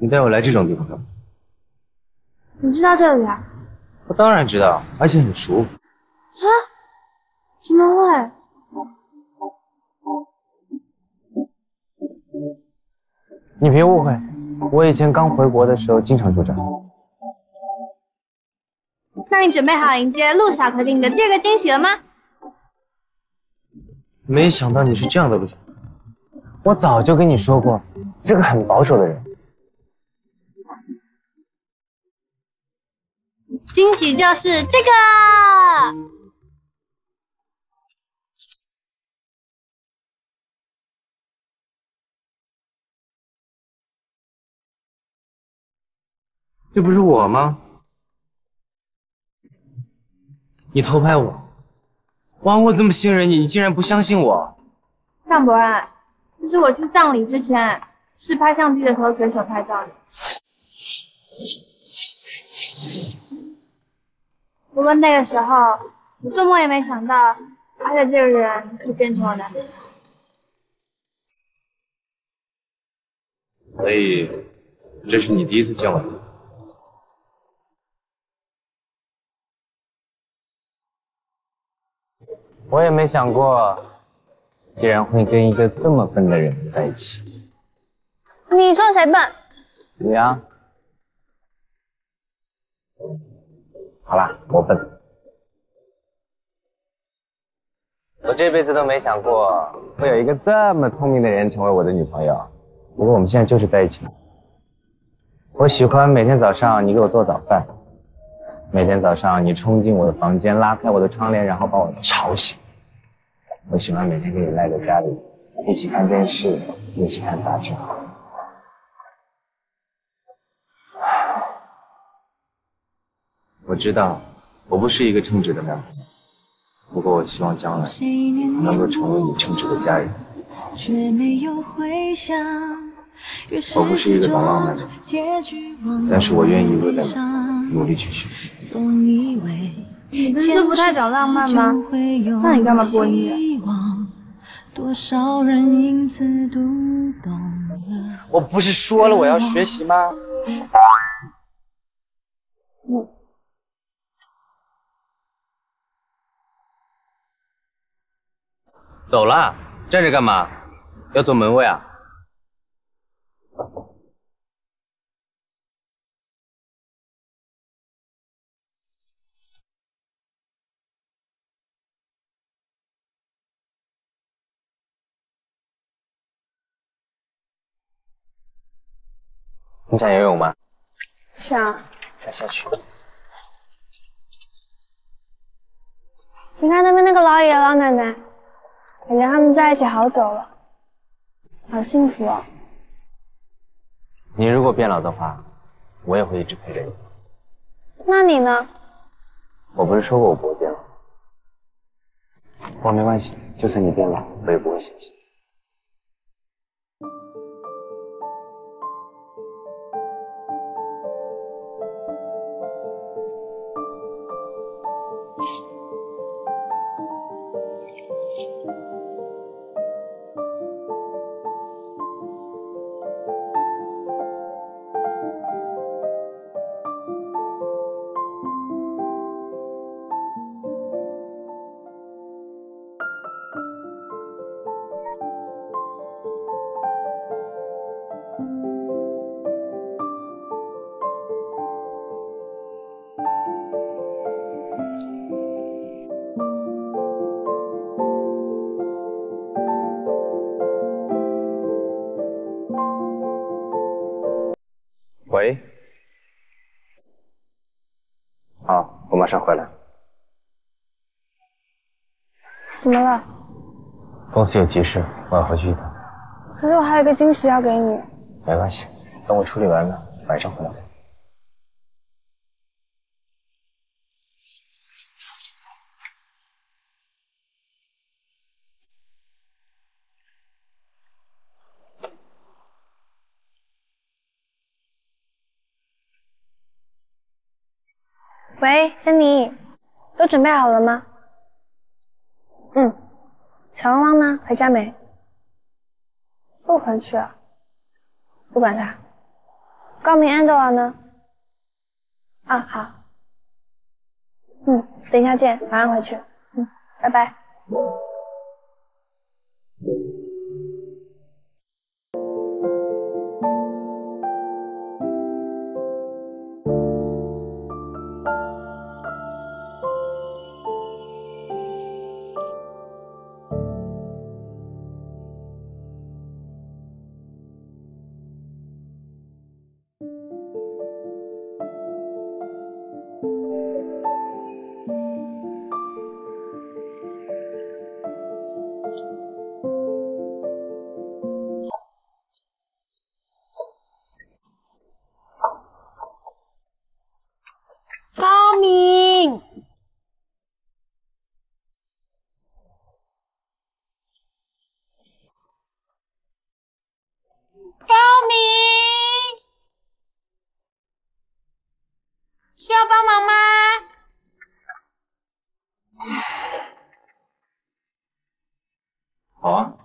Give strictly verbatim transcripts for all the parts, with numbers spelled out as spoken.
你带我来这种地方干嘛？ 你知道这里啊？ 我当然知道，而且很熟。 啊？怎么会？ 你别误会，我以前刚回国的时候经常住这儿。 那你准备好迎接陆小可给你的第二个惊喜了吗？ 没想到你是这样的陆小可。我早就跟你说过，是个很保守的人。 惊喜就是这个。 这不是我吗？你偷拍我，哇！我怎么信任你？你竟然不相信我！ 向博然，这是我去葬礼之前试拍相机的时候随手拍到的。不过那个时候，我做梦也没想到，拍的这个人会变成我男朋友。 所以，这是你第一次见我的。我也没想过，竟然会跟一个这么笨的人在一起。 你说谁笨？ 你呀。好啦，我笨。我这辈子都没想过会有一个这么聪明的人成为我的女朋友。不过我们现在就是在一起。我喜欢每天早上你给我做早饭，每天早上你冲进我的房间，拉开我的窗帘，然后把我吵醒。我喜欢每天跟你赖在家里，一起看电视，一起看杂志。我知道我不是一个称职的男朋友，不过我希望将来能够成为你称职的家人。我不是一个懂浪漫的人，但是我愿意为了你努力去学。 你不是不太懂浪漫吗？那你干嘛播音乐？ 我不是说了我要学习吗？ 嗯。 走了，站着干嘛？要做门卫啊？你想游泳吗？ 想。 那下去。 你看那边那个老爷爷老奶奶，感觉他们在一起好久了，好幸福哦。 你如果变老的话，我也会一直陪着你。 那你呢？ 我不是说过我不会变老？不过没关系，就算你变老，我也不会嫌弃。喂，好，我马上回来。 怎么了？ 公司有急事，我要回去一趟。 可是我还有一个惊喜要给你。 没关系，等我处理完了，晚上回来。 喂，珍妮，都准备好了吗？嗯。小汪汪呢？回家没？不回去啊？不管他， 高明 Angela 呢？啊，好。嗯，等一下见，马上回去。嗯，拜拜。 高明，高明，需要帮忙吗？ 好啊。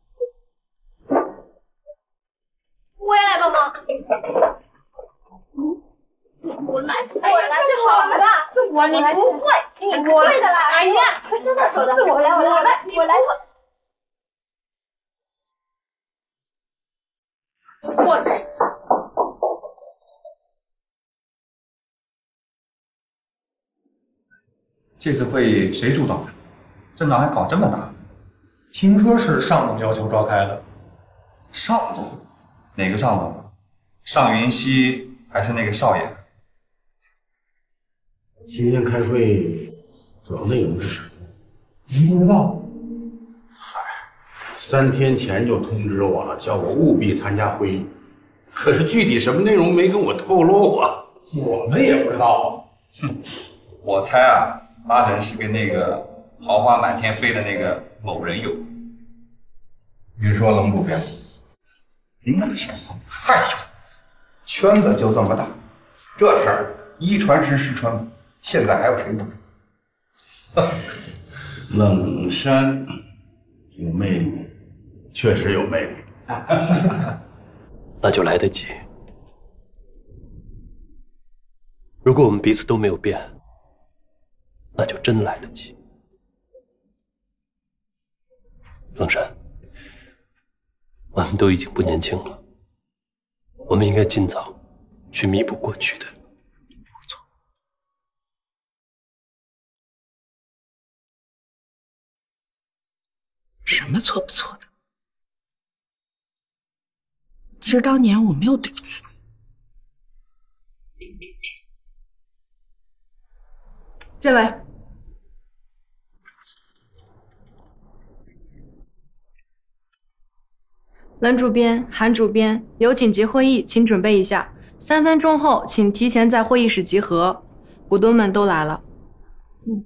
我也来帮忙。我来，我来就好了。 这我你不会， 你会的啦。 哎呀， 不是那手的，我来，我来，我来，我来。 我这次会议谁主导的？镇长还搞这么大？ 听说是上总要求召开的。 上总？哪个上总？尚云熙还是那个少爷？ 今天开会主要内容是什么？ 您不知道？ 嗨，三天前就通知我了，叫我务必参加会议，可是具体什么内容没跟我透露啊。 我们也不知道。 哼，我猜啊，八成是跟那个桃花满天飞的那个某人有。 您说冷主编， 您那么想？ 哎呦，圈子就这么大，这事儿一传十，十传百，现在还有谁不知道？ 冷山有魅力，确实有魅力。 那就来得及。如果我们彼此都没有变，那就真来得及。冷山，我们都已经不年轻了，我们应该尽早去弥补过去的不错。 什么错不错的？其实当年我没有对不起你。进来。 冷主编、韩主编，有紧急会议，请准备一下。三分钟后，请提前在会议室集合。股东们都来了。嗯。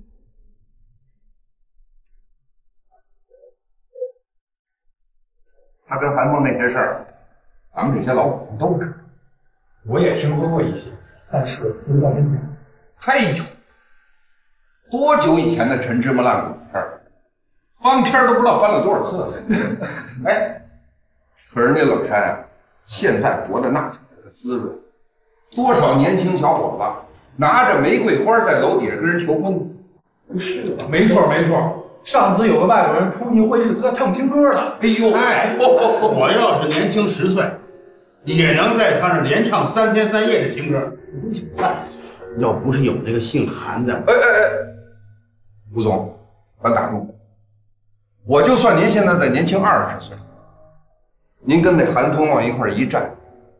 他跟韩凤那些事儿，咱们这些老股东都知道。 我也听说过一些，但是不知道真假。 哎呦，多久以前的陈芝麻烂谷事儿，翻篇都不知道翻了多少次了。哎。可是那冷山啊，现在活的那叫个滋润，多少年轻小伙子拿着玫瑰花在楼底下跟人求婚。 是的，没错没错。上次有个外国人冲进会议室和他唱情歌了。 哎呦， 哎，我要是年轻十岁，也能在他那连唱三天三夜的情歌。要不是有那个姓韩的， 哎哎哎，吴总，咱打住！我就算您现在再年轻二十岁。您跟那韩风往一块一站，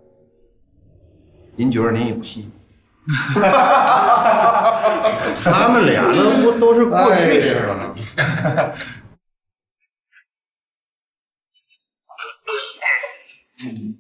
您觉得您有戏吗？ 他们俩那不都是过去式了吗？哎嗯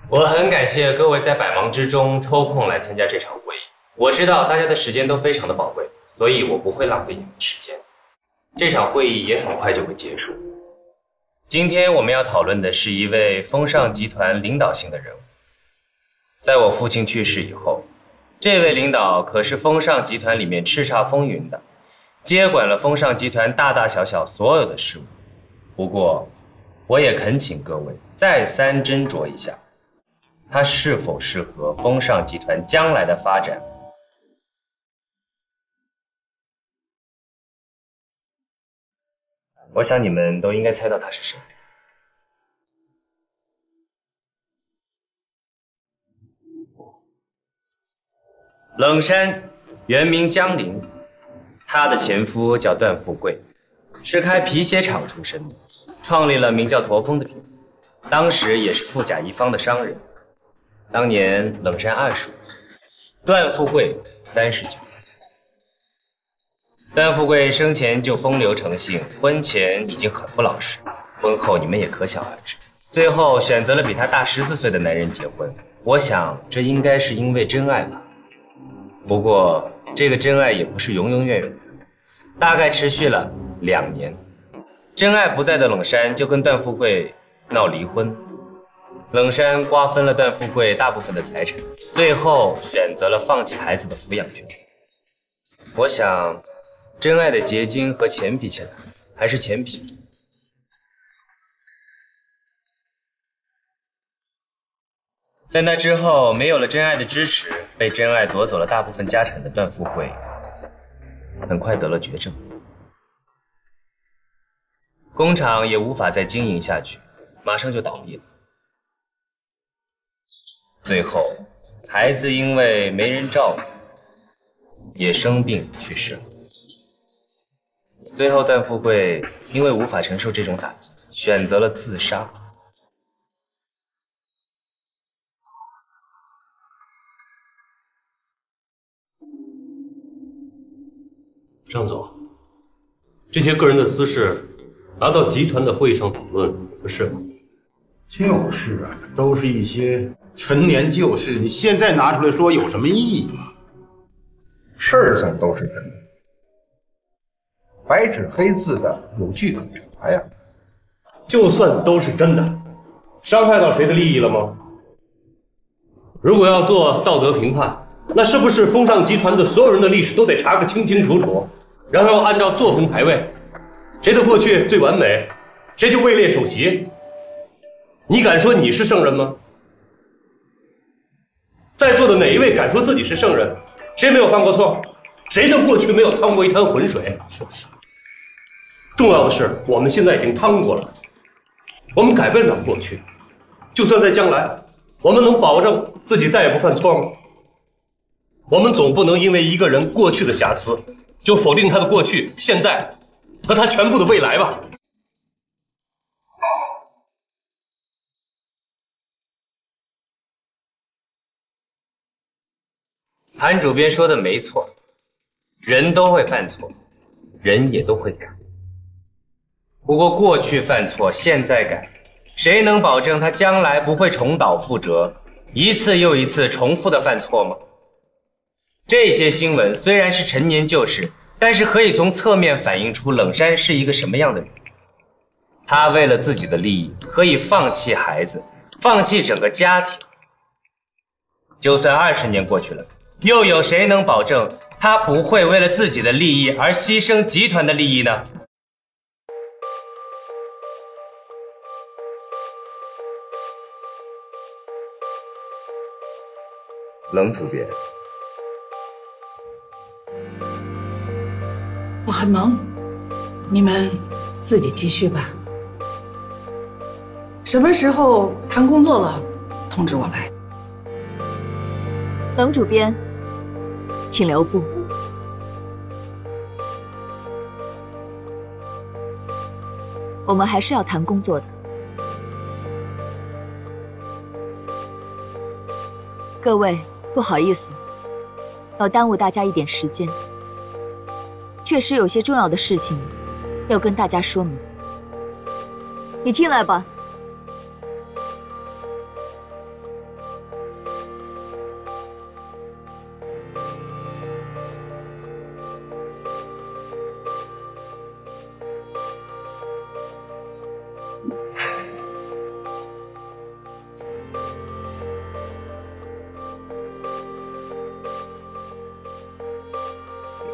我很感谢各位在百忙之中抽空来参加这场会议。我知道大家的时间都非常的宝贵，所以我不会浪费你们的时间。这场会议也很快就会结束。今天我们要讨论的是一位风尚集团领导性的人物。在我父亲去世以后，这位领导可是风尚集团里面叱咤风云的，接管了风尚集团大大小小所有的事务。不过，我也恳请各位再三斟酌一下，他是否适合风尚集团将来的发展。我想你们都应该猜到他是谁。冷杉，原名江林，他的前夫叫段富贵，是开皮鞋厂出身的，创立了名叫驼峰的品牌，当时也是富甲一方的商人。当年冷杉二十五岁，段富贵三十九岁。段富贵生前就风流成性，婚前已经很不老实，婚后你们也可想而知。最后选择了比他大十四岁的男人结婚，我想这应该是因为真爱吧。不过这个真爱也不是永永远远的，大概持续了两年。真爱不在的冷杉就跟段富贵闹离婚，冷杉瓜分了段富贵大部分的财产，最后选择了放弃孩子的抚养权。我想真爱的结晶和钱比起来，还是钱比较重要。在那之后，没有了真爱的支持，被真爱夺走了大部分家产的段富贵，很快得了绝症，工厂也无法再经营下去，马上就倒闭了。最后，孩子因为没人照顾，也生病去世了。最后，段富贵因为无法承受这种打击，选择了自杀。 张总，这些个人的私事拿到集团的会议上讨论合适吗？ 就是啊，都是一些陈年旧事，你现在拿出来说有什么意义吗？ 事儿上都是真的，白纸黑字的，有据可查呀。 就算都是真的，伤害到谁的利益了吗？如果要做道德评判，那是不是风尚集团的所有人的历史都得查个清清楚楚，然后按照作风排位，谁的过去最完美，谁就位列首席？你敢说你是圣人吗？在座的哪一位敢说自己是圣人？谁没有犯过错？谁的过去没有趟过一滩浑水？是不是？重要的是，我们现在已经趟过了，我们改变不了过去。就算在将来，我们能保证自己再也不犯错吗？我们总不能因为一个人过去的瑕疵，就否定他的过去、现在和他全部的未来吧？ 韩主编说的没错，人都会犯错，人也都会改。不过过去犯错，现在改，谁能保证他将来不会重蹈覆辙，一次又一次重复的犯错吗？这些新闻虽然是陈年旧事，但是可以从侧面反映出冷杉是一个什么样的人。他为了自己的利益，可以放弃孩子，放弃整个家庭。就算二十年过去了，又有谁能保证他不会为了自己的利益而牺牲集团的利益呢？冷主编， 我很忙，你们自己继续吧。什么时候谈工作了，通知我来。 冷主编，请留步。我们还是要谈工作的。各位，不好意思，要耽误大家一点时间。确实有些重要的事情要跟大家说明。你进来吧。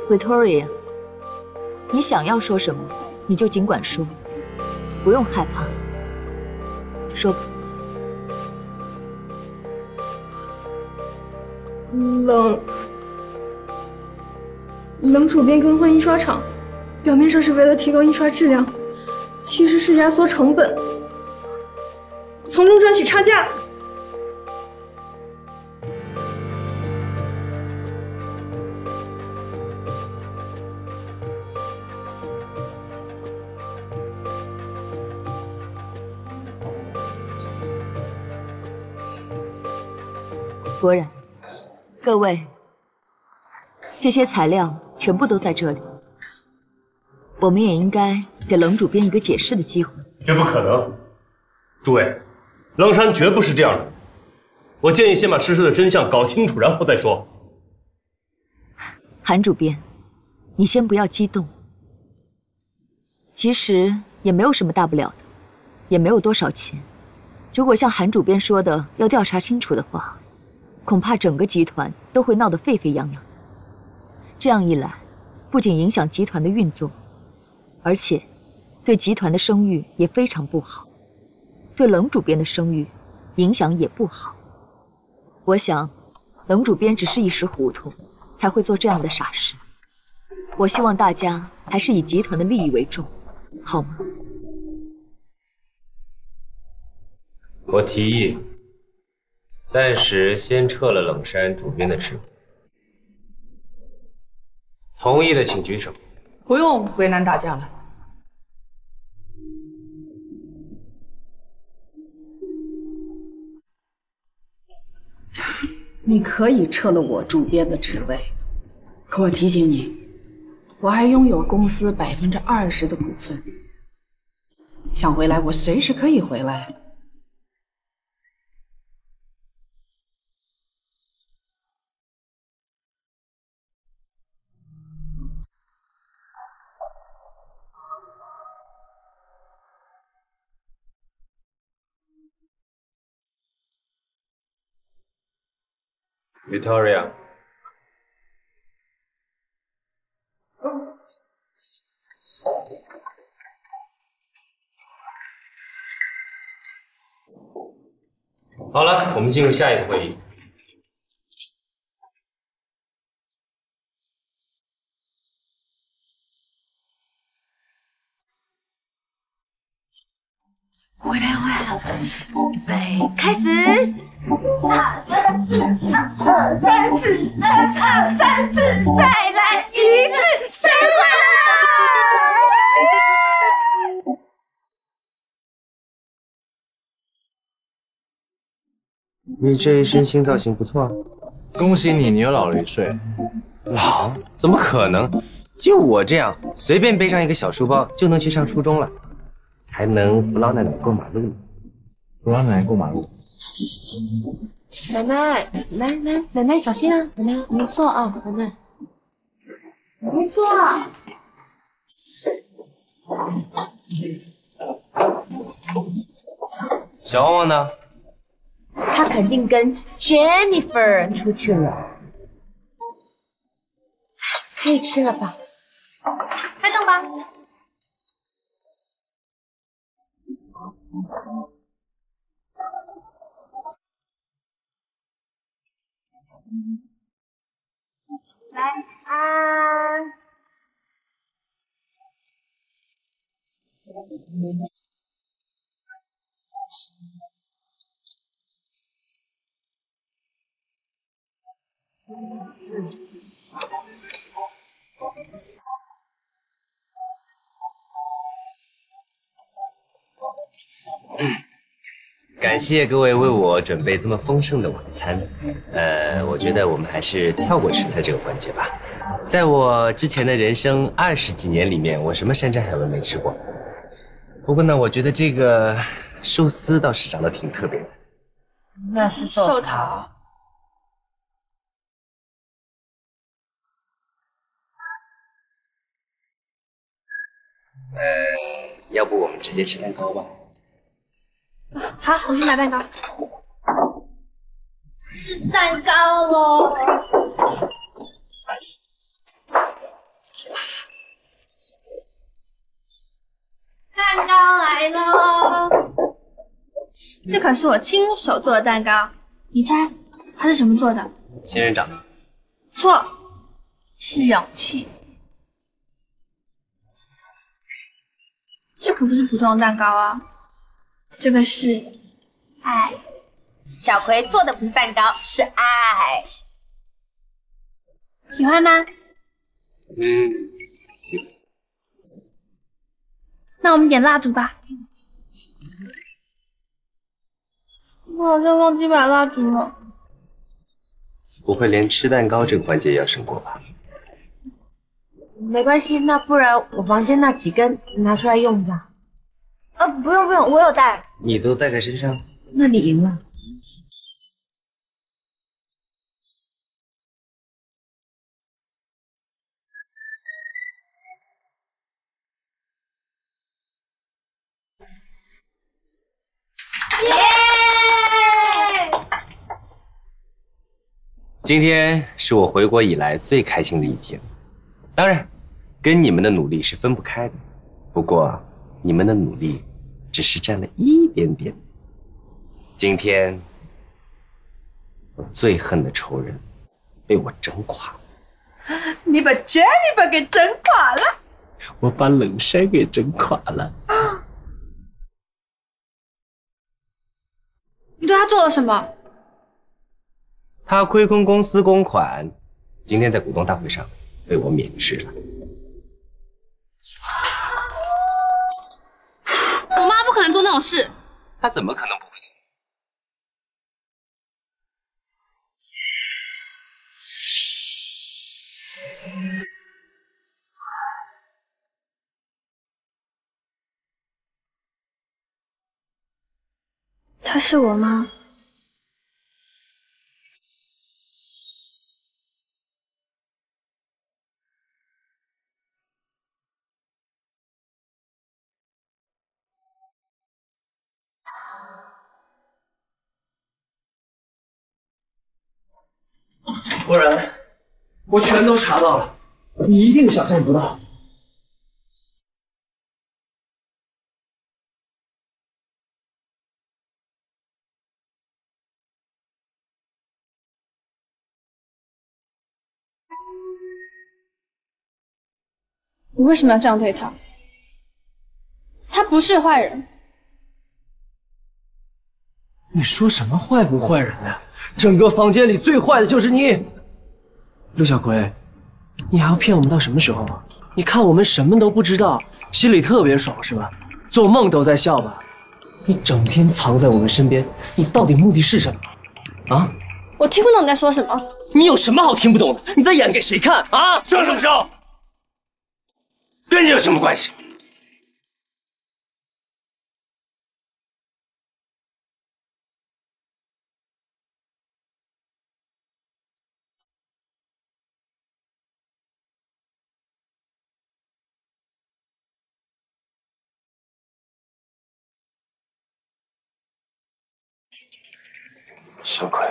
Victoria， 你想要说什么，你就尽管说，不用害怕。说吧。 冷冷主编更换印刷厂，表面上是为了提高印刷质量，其实是压缩成本，从中赚取差价。 果然，各位，这些材料全部都在这里。我们也应该给冷主编一个解释的机会。 这不可能，诸位，冷山绝不是这样的。我建议先把事实的真相搞清楚，然后再说。 韩主编，你先不要激动。其实也没有什么大不了的，也没有多少钱。如果像韩主编说的要调查清楚的话，恐怕整个集团都会闹得沸沸扬扬。这样一来，不仅影响集团的运作，而且对集团的声誉也非常不好，对冷主编的声誉影响也不好。我想，冷主编只是一时糊涂，才会做这样的傻事。我希望大家还是以集团的利益为重，好吗？ 我提议，暂时先撤了冷山主编的职务。同意的请举手。 不用为难大家了。你可以撤了我主编的职位，可我提醒你，我还拥有公司百分之二十的股份。想回来，我随时可以回来。 Victoria， 好了，我们进入下一个会议。 回来回来，预备，开始。二三四，二三四，再来一次，生日！ 你这一身新造型不错， 恭喜你，你又老了一岁。 老？怎么可能？就我这样，随便背上一个小书包就能去上初中了，还能扶老奶奶过马路呢。 扶老奶奶过马路。 奶奶，来来，奶奶小心啊！奶奶，您坐啊，奶奶，您坐啊。 小旺旺呢？ 他肯定跟 Jennifer 出去了。可以吃了吧？ 开动吧。来啊！ 感谢各位为我准备这么丰盛的晚餐。呃，我觉得我们还是跳过吃菜这个环节吧。在我之前的人生二十几年里面，我什么山珍海味没吃过。不过呢，我觉得这个寿司倒是长得挺特别的。 那是寿桃。 呃，要不我们直接吃蛋糕吧？ 好，我去买蛋糕。 吃蛋糕喽！ 这可是我亲手做的蛋糕，你猜它是什么做的？ 仙人掌。 错，是勇气。这可不是普通的蛋糕啊，这个是爱。 小葵做的不是蛋糕，是爱。 喜欢吗？ 嗯。 那我们点蜡烛吧。我好像忘记买蜡烛了。 不会连吃蛋糕这个环节也要胜过吧？ 没关系，那不然我房间那几根拿出来用一下。 啊，不用不用，我有带。 你都带在身上？ 那你赢了。 耶！ 今天是我回国以来最开心的一天，当然，跟你们的努力是分不开的。不过，你们的努力只是占了一点点。今天，我最恨的仇人被我整垮了。 你把 Jennifer 给整垮了， 我把冷杉给整垮了。 你对他做了什么？ 他亏空公司公款，今天在股东大会上被我免职了。 我妈不可能做那种事。 他怎么可能不会做？ 她是我妈。 果然，我全都查到了，你一定想象不到。 你为什么要这样对他？他不是坏人。 你说什么坏不坏人呀？整个房间里最坏的就是你，陆小葵，你还要骗我们到什么时候啊？你看我们什么都不知道，心里特别爽是吧？做梦都在笑吧？你整天藏在我们身边，你到底目的是什么？啊？ 我听不懂你在说什么。 你有什么好听不懂的？你在演给谁看啊？ 说什么说？跟你有什么关系？ 小葵，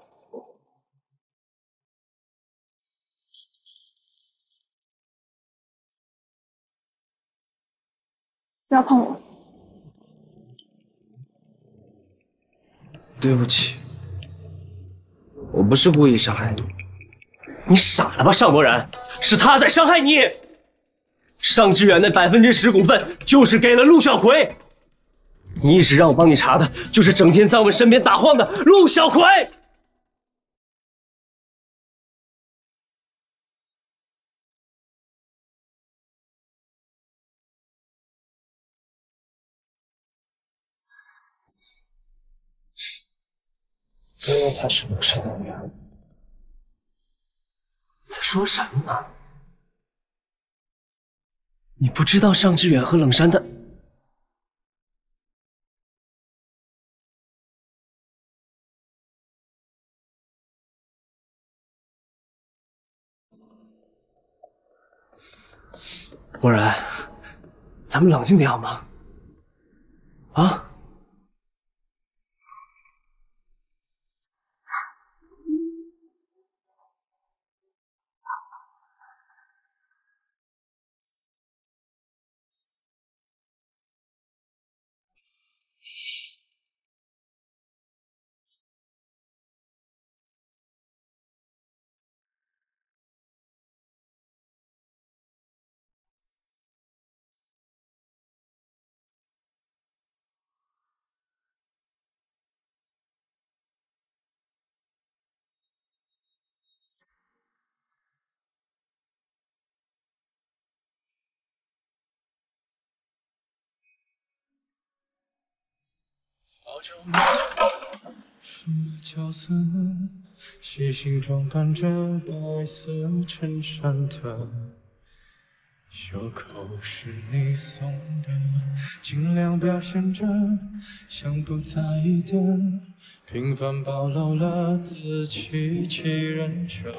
不要碰我。 对不起，我不是故意伤害你。你傻了吧，尚博然？是他在伤害你。尚志远那百分之十股份就是给了陆小葵。你一直让我帮你查的，就是整天在我们身边打晃的陆小葵。因为她是冷杉的女儿。在说什么呢？你不知道尚志远和冷杉的。果然，咱们冷静点好吗？啊！ 什么角色呢？细心装扮着白色衬衫的，袖口是你送的，尽量表现着像不在意的，平凡暴露了自欺欺人者。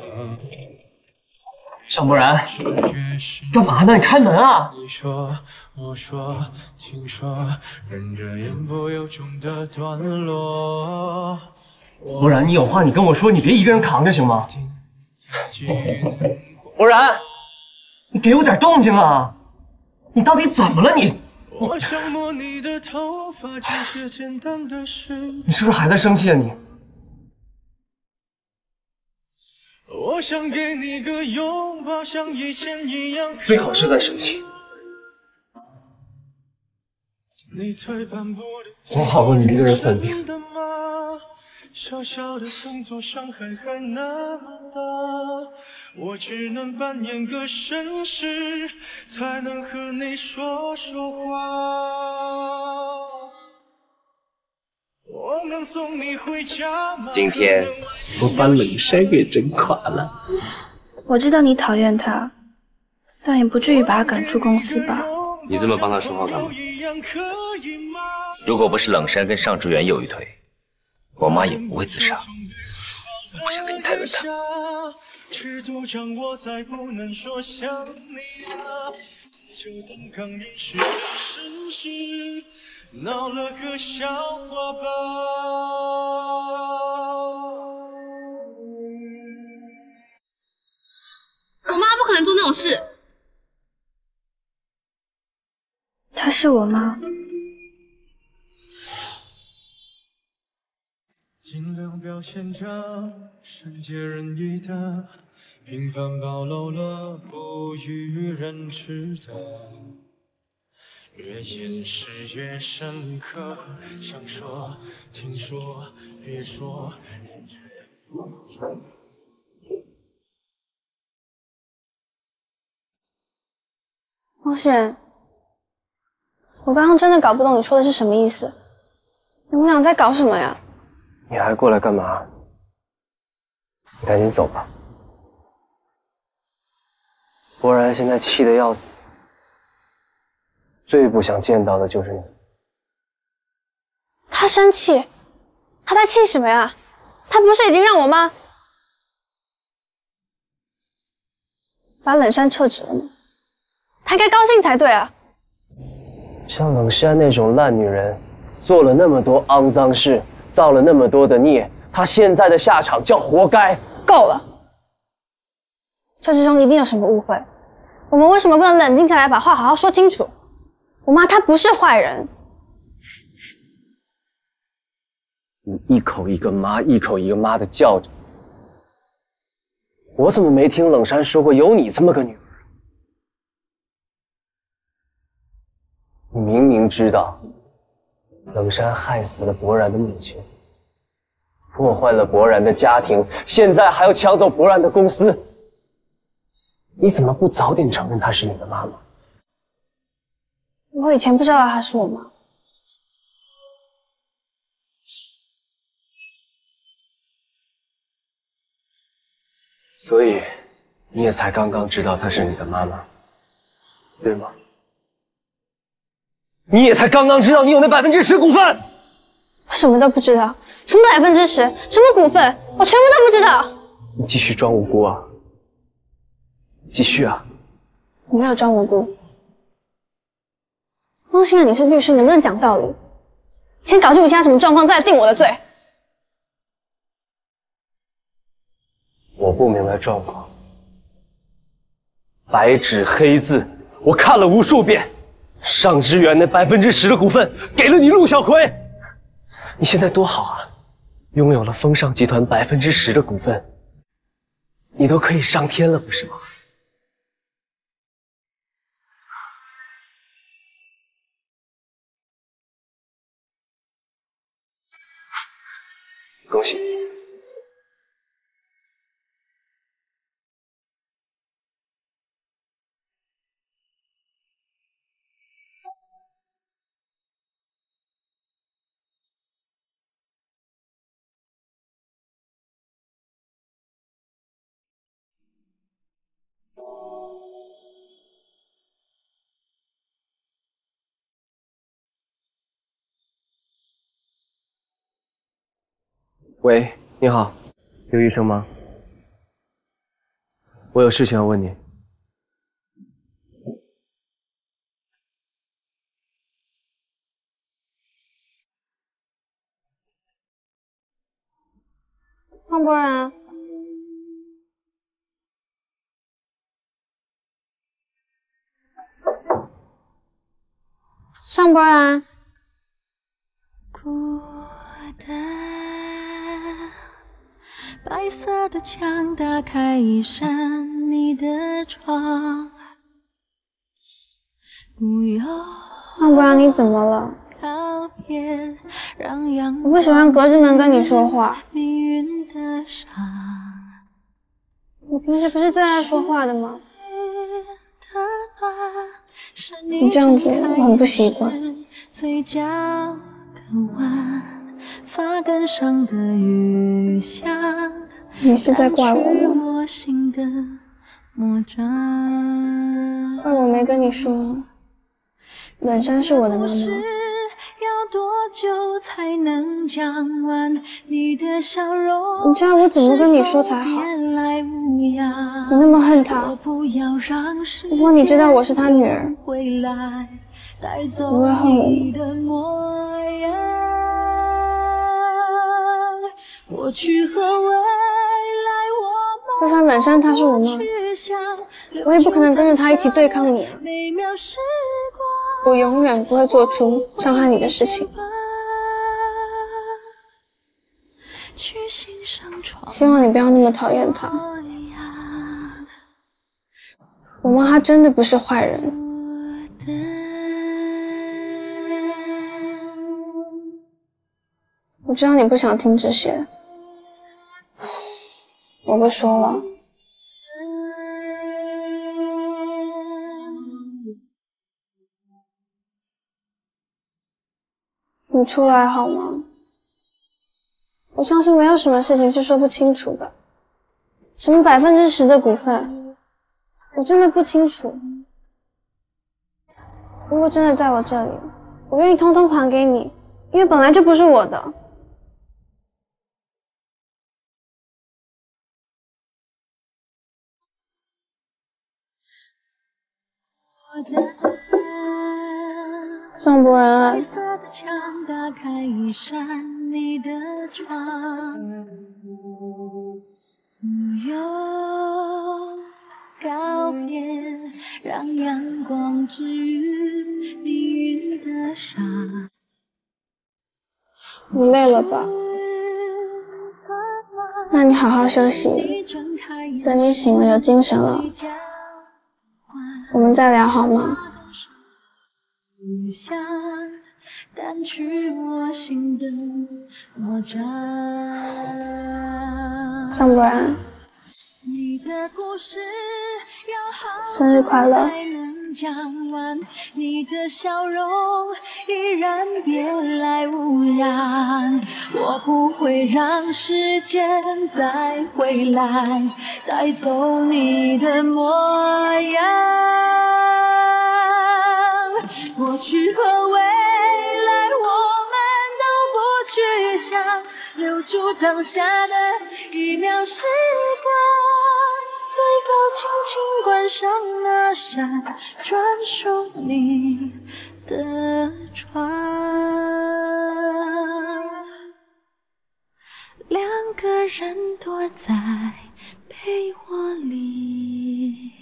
尚博然，干嘛呢？你开门啊！ 你说，我说，听说，忍着言不由衷的段落。 博然，你有话你跟我说，你别一个人扛着行吗？博然，你给我点动静啊！你到底怎么了你？ 我想摸你的头发，这些简单的事。 你是不是还在生气啊你？ 我想给你个拥抱，像以前一样。 最好是在生气，总好过你一个人愤病。 小小的动作伤害还那么大，我只能扮演个绅士，才能和你说说话。我能送你回家吗？ 今天我把冷山给整垮了。 我知道你讨厌他，但也不至于把他赶出公司吧？ 你这么帮他说话干嘛？如果不是冷山跟尚志远有一腿，我妈也不会自杀。我不想跟你太论坛。 尺度掌握在不能说想你啊，你就当刚认识的绅士，闹了个笑话吧。 我妈不可能做那种事。 她是我妈。 尽量表现着善解人意的，平凡暴露了不与人知的，越掩饰越深刻。想说，听说，别说，忍着也不说。 汪熙然，我刚刚真的搞不懂你说的是什么意思。你们俩在搞什么呀？ 你还过来干嘛？你赶紧走吧。博然现在气得要死，最不想见到的就是你。 他生气？他在气什么呀？他不是已经让我妈把冷山撤职了吗？他该高兴才对啊！ 像冷山那种烂女人，做了那么多肮脏事，造了那么多的孽，她现在的下场叫活该。 够了，这之中一定有什么误会。我们为什么不能冷静下来，把话好好说清楚？我妈她不是坏人。 你一口一个妈，一口一个妈的叫着，我怎么没听冷山说过有你这么个女儿？你明明知道冷山害死了博然的母亲，破坏了博然的家庭，现在还要抢走博然的公司，你怎么不早点承认她是你的妈妈？ 我以前不知道她是我妈。 所以你也才刚刚知道她是你的妈妈，对吗？你也才刚刚知道你有那百分之十股份， 我什么都不知道，什么百分之十，什么股份，我全部都不知道。 你继续装无辜啊！继续啊！ 我没有装无辜。汪欣然，你是律师，能不能讲道理？先搞清楚现在什么状况，再来定我的罪。 我不明白状况，白纸黑字，我看了无数遍。尚之源那百分之十的股份给了你陆小葵，你现在多好啊，拥有了丰尚集团百分之十的股份，你都可以上天了，不是吗？恭喜你。 喂，你好，刘医生吗？我有事情要问你。 方博然，尚博然。 孤单，白色的墙打开一扇你的窗，不要尚博然，你怎么了？ 告别，让阳我不喜欢隔着门跟你说话。 命运的伤。 你平时不是最爱说话的吗？你这样子我很不习惯。 嘴角的弯，发根上的余香。 你是在怪我吗？ 我心的魔障。 怪我没跟你说，冷杉是我的妈妈。 要多久才能讲完你的笑容？ 你知道我怎么跟你说才好？你那么恨他，如果你知道我是他女儿，你会恨我吗？ 过去和未来， 就算冷杉他是我妈，我也不可能跟着他一起对抗你啊！我永远不会做出伤害你的事情。希望你不要那么讨厌他。我妈她真的不是坏人。我知道你不想听这些，我不说了。你出来好吗？我相信没有什么事情是说不清楚的。什么百分之十的股份，我真的不清楚。如果真的在我这里，我愿意通通还给你，因为本来就不是我的。尚博然， 打开一扇你的窗，不用告别，让阳光治愈命运的伤。 你累了吧？那你好好休息，等你醒了有精神了，我们再聊好吗？ 淡去我心的魔障。 尚博然，生日快乐！ 你的笑容依然别来无恙，我不会让时间再回来带走你的模样。过去和未来我们都不去想，留住当下的一秒时光，最高轻轻关上那扇专属你的窗，两个人躲在被窝里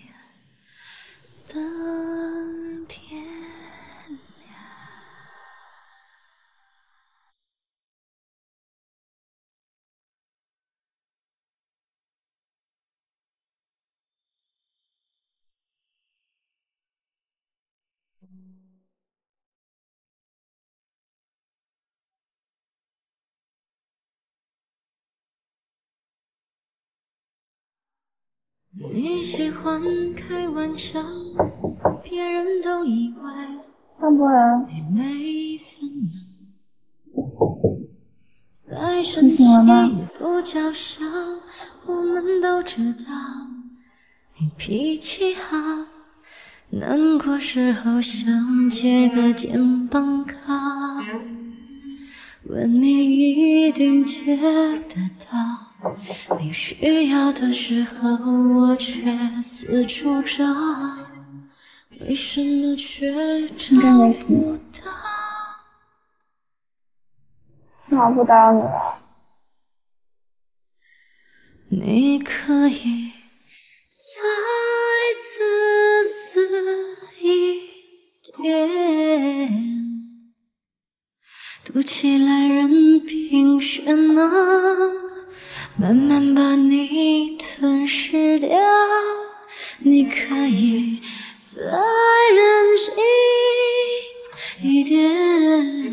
等天。你喜欢开玩笑，别人都以为尚博然， 你没烦恼，再生你气醒了吗？ 也不叫嚣，我们都知道你脾气好，难过时候想借个肩膀靠。 问你一定接得到，你需要的时候我却四处找，为什么却找不到？ 那我不打扰你了。 你可以再自私一点，赌起来任凭喧闹，慢慢把你吞噬掉。你可以再任性一点，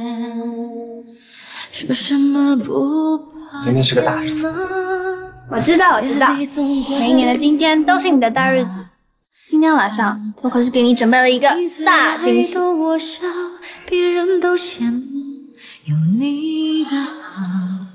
说什么不怕。 今天是个大日子。 我知道，我知道，每一年的今天都是你的大日子。今天晚上我可是给你准备了一个大惊喜。 我笑，别人都羡慕有你的好，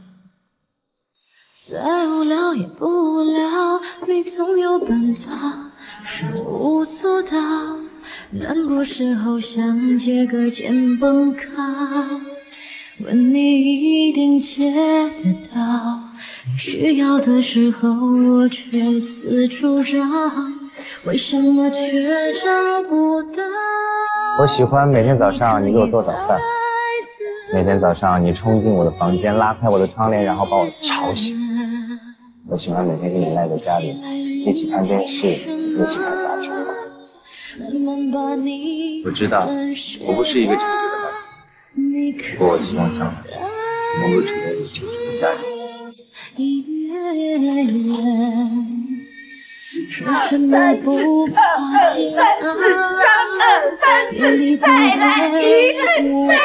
再无聊也不无聊，你总有办法，手舞足蹈。难过时候想借个肩膀靠，问你一定接得到。你需要的时候我却四处找，为什么却找不到？ 我喜欢每天早上你给我做早饭，每天早上你冲进我的房间，拉开我的窗帘，然后把我吵醒。我喜欢每天跟你赖在家里，一起看电视，一起看杂志。 我知道我不是一个成熟的男人，不过我希望将来能够成为一个成熟的家人。 说什么不怕煎熬， 三次，三二三四，再来一次，谁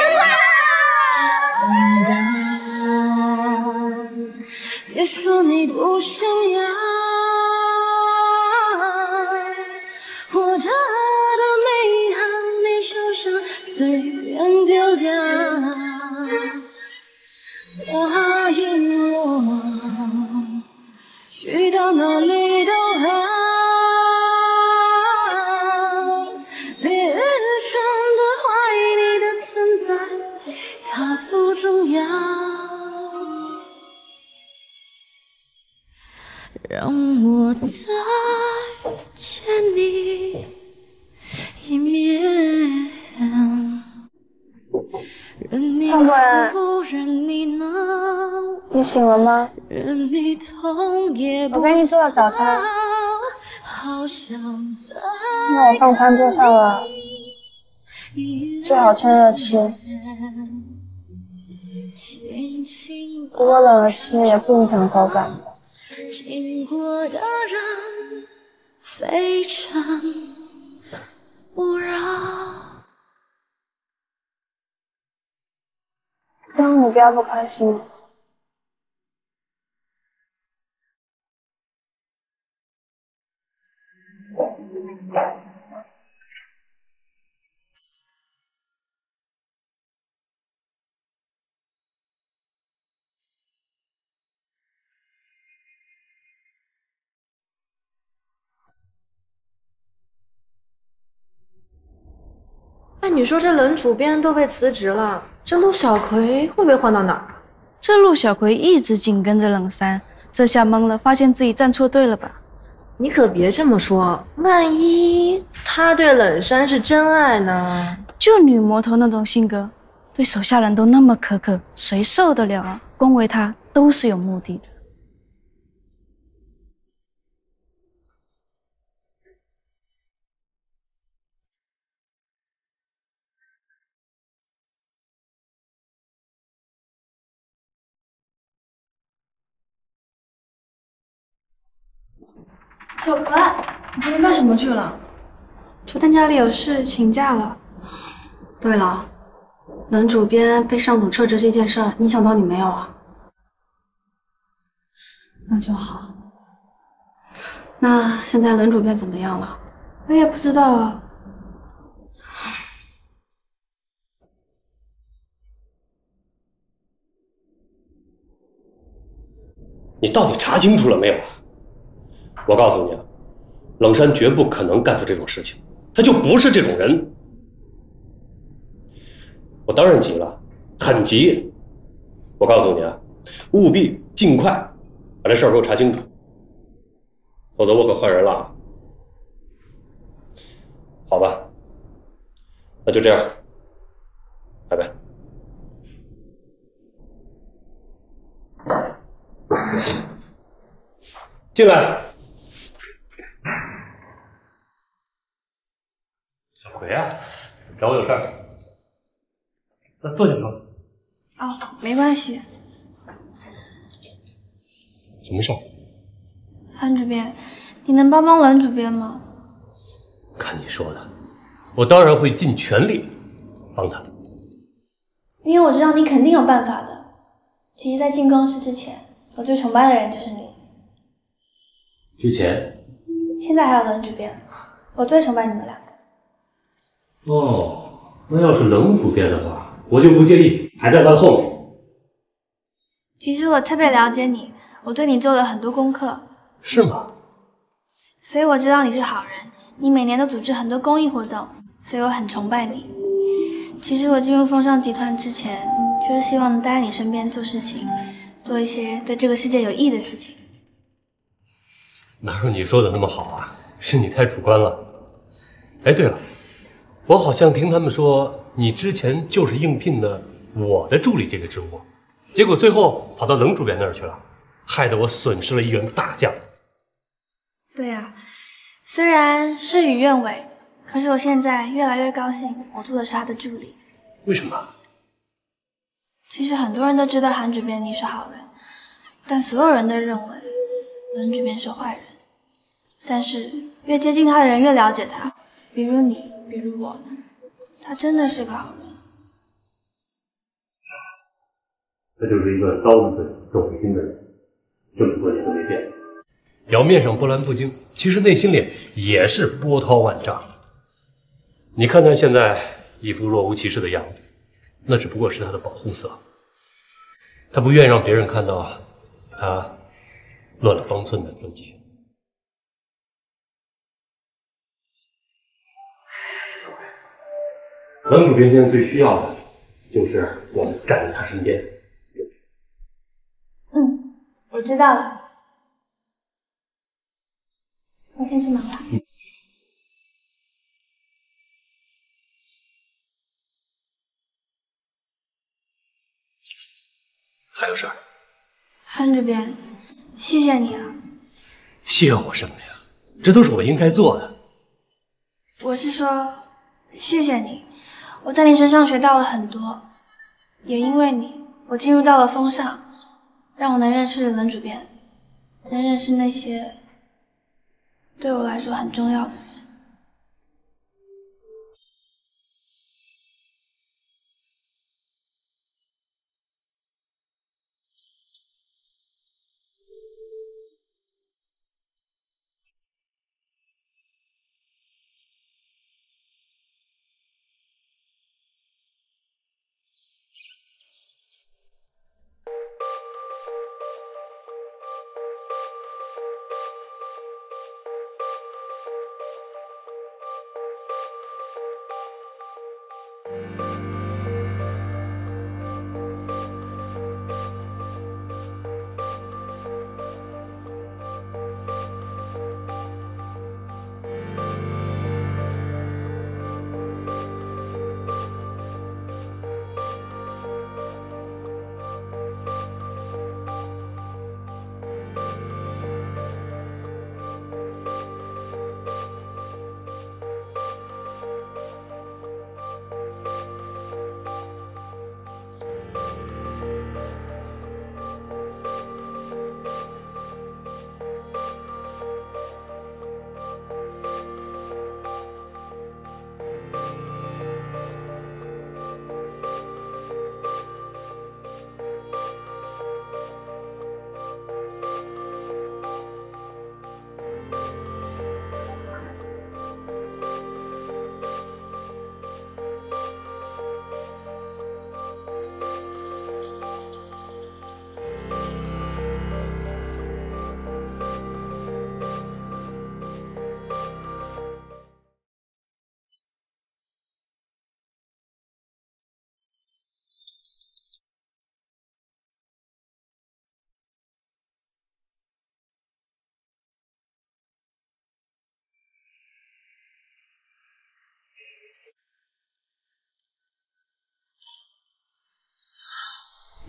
来？别说你不想要，活着的美好，你手上随便丢掉。答应我，去到哪里都好，别愚蠢的怀疑你的存在，它不重要。让我再见你一面。 胖管，你醒了吗？我给你做了早餐，那我放餐桌上了，最好趁热吃。不过冷了吃也不影响口感。 经过的人非常勿扰。 让你不要不开心。 按你说这冷主编都被辞职了，这陆小葵会不会换到哪儿？ 这陆小葵一直紧跟着冷杉，这下懵了，发现自己站错队了吧？ 你可别这么说，万一他对冷杉是真爱呢？ 就女魔头那种性格，对手下人都那么苛刻，谁受得了啊？恭维他都是有目的的。 小葵，你昨天干什么去了？昨天家里有事，请假了。对了，冷主编被上组撤职这件事儿，影响到你没有啊？那就好。那现在冷主编怎么样了？我也不知道啊。 你到底查清楚了没有啊？我告诉你啊，冷杉绝不可能干出这种事情，他就不是这种人。我当然急了，很急， 我告诉你啊，务必尽快把这事儿给我查清楚，否则我可换人了啊。好吧，那就这样，拜拜。进来。小葵啊，找我有事儿。那坐下说。 哦，没关系。 什么事儿？ 韩主编，你能帮帮冷主编吗？ 看你说的，我当然会尽全力帮他的。 因为我知道你肯定有办法的。其实，在进公司之前，我最崇拜的人就是你。 之前？ 现在还有冷主编，我最崇拜你们两个。 哦，那要是冷主编的话，我就不介意排在他的后面。 其实我特别了解你，我对你做了很多功课。 是吗？ 所以我知道你是好人，你每年都组织很多公益活动，所以我很崇拜你。其实我进入风尚集团之前，就是希望能待在你身边做事情，做一些对这个世界有益的事情。 哪有你说的那么好啊？是你太主观了。哎，对了，我好像听他们说你之前就是应聘的我的助理这个职务，结果最后跑到冷主编那儿去了，害得我损失了一员大将。 对啊，虽然事与愿违，可是我现在越来越高兴，我做的是他的助理。 为什么？ 其实很多人都知道韩主编你是好人，但所有人都认为冷主编是坏人。但是越接近他的人越了解他，比如你，比如我，他真的是个好人。 他就是一个刀子嘴豆腐心的人，这么多年都没变。表面上波澜不惊，其实内心里也是波涛万丈。你看他现在一副若无其事的样子，那只不过是他的保护色。他不愿意让别人看到他乱了方寸的自己。冷主编现在最需要的就是我们站在他身边。 嗯，我知道了。我先去忙了。 嗯，还有事儿？ 韩主编，谢谢你啊。 谢我什么呀？这都是我应该做的。 我是说，谢谢你，我在你身上学到了很多，也因为你，我进入到了风尚，让我能认识冷主编，能认识那些对我来说很重要的人。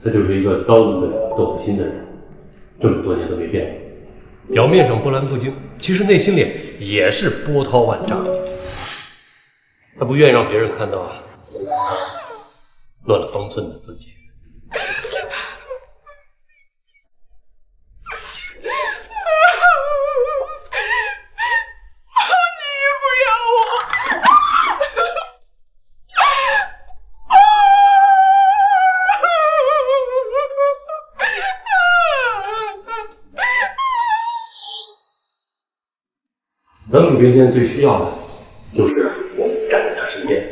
他就是一个刀子嘴豆腐心的人，这么多年都没变过。表面上波澜不惊，其实内心里也是波涛万丈。他不愿意让别人看到乱了方寸的自己。男主编现在最需要的就是我们站在他身边。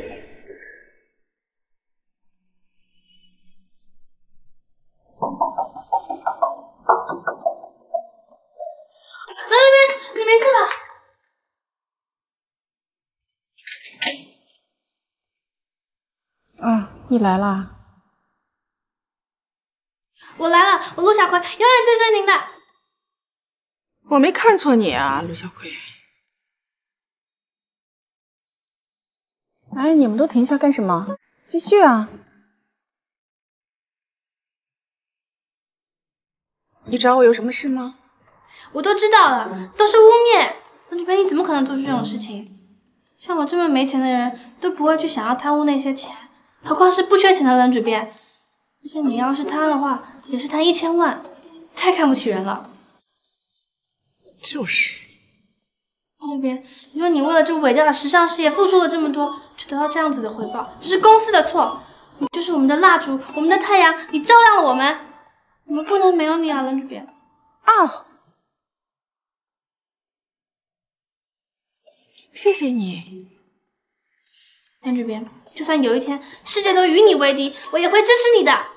男主编，你没事吧？ 啊，你来啦！ 我来了，我陆小葵，永远追随您的。 我没看错你啊，陆小葵。哎，你们都停下干什么？继续啊！你找我有什么事吗？ 我都知道了，都是污蔑。男主编，你怎么可能做出这种事情？像我这么没钱的人都不会去想要贪污那些钱，何况是不缺钱的男主编。而且你要是贪的话，也是贪一千万，太看不起人了。 就是。 男主编，你说你为了这伟大的时尚事业付出了这么多，却得到这样子的回报，这是公司的错。你就是我们的蜡烛，我们的太阳，你照亮了我们，我们不能没有你啊，男主编。 啊！谢谢你， 男主编。就算有一天世界都与你为敌，我也会支持你的。